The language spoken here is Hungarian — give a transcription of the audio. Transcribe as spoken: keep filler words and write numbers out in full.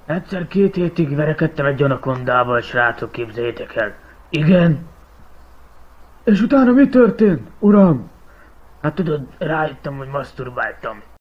Egyszer két hétig verekedtem egy anakondával, srácok, képzeljétek el. Igen? És utána mi történt, uram? Hát tudod, rájöttem, hogy maszturbáltam.